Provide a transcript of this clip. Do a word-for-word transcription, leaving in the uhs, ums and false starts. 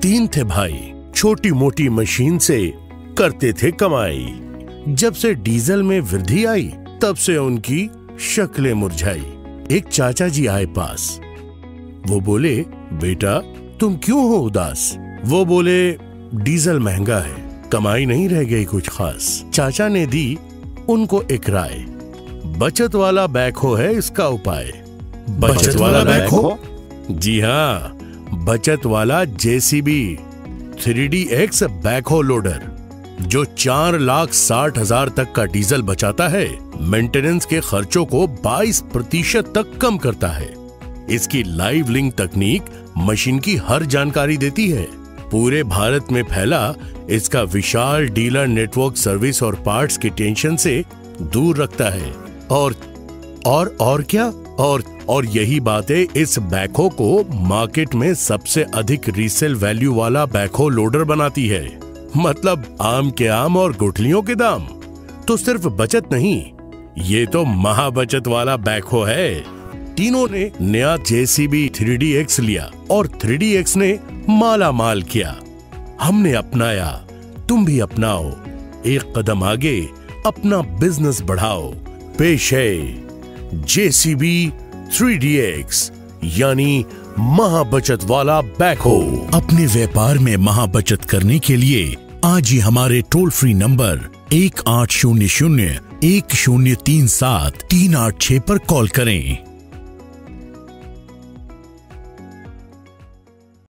तीन थे भाई, छोटी मोटी मशीन से करते थे कमाई। जब से डीजल में वृद्धि आई तब से उनकी शक्लें मुरझाई। एक चाचा जी आए पास, वो बोले, बेटा तुम क्यों हो उदास? वो बोले, डीजल महंगा है, कमाई नहीं रह गई कुछ खास। चाचा ने दी उनको एक राय, बचत वाला बैकहो है इसका उपाय। बचत, बचत वाला बैकहो? जी हाँ, बचत वाला JCB three D X backhoe loader, जो चार लाख साठ हजार तक का डीजल बचाता है, मेंटेनेंस के खर्चों को बाईस प्रतिशत तक कम करता है। इसकी लाइव लिंक तकनीक मशीन की हर जानकारी देती है। पूरे भारत में फैला इसका विशाल डीलर नेटवर्क सर्विस और पार्ट्स के टेंशन से दूर रखता है। और और और क्या और और यही बातें इस बैकहो को मार्केट में सबसे अधिक रीसेल वैल्यू वाला बैकहो लोडर बनाती है। मतलब आम के आम और गुठलियों के दाम। तो सिर्फ बचत नहीं, ये तो महाबचत वाला बैकहो है। तीनों ने नया जेसीबी थ्री डी एक्स लिया और थ्री डी एक्स ने माला माल किया। हमने अपनाया, तुम भी अपनाओ, एक कदम आगे अपना बिजनेस बढ़ाओ। पेश है जेसीबी थ्री डी एक्स, यानी महाबचत वाला बैकहो। अपने व्यापार में महाबचत करने के लिए आज ही हमारे टोल फ्री नंबर एक आठ शून्य शून्य एक शून्य तीन सात तीन आठ छह पर कॉल करें।